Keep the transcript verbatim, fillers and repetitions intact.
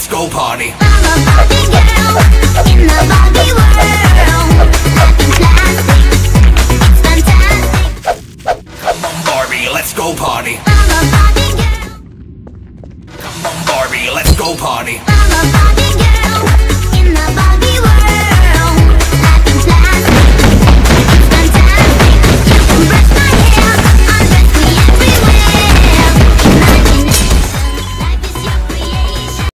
let's go party. I'm a Barbie girl in the Barbie world. Nothing plastic, it's fantastic. Come on Barbie, let's go party. I'm a Barbie girl. Come on Barbie, let's go party. I'm a Barbie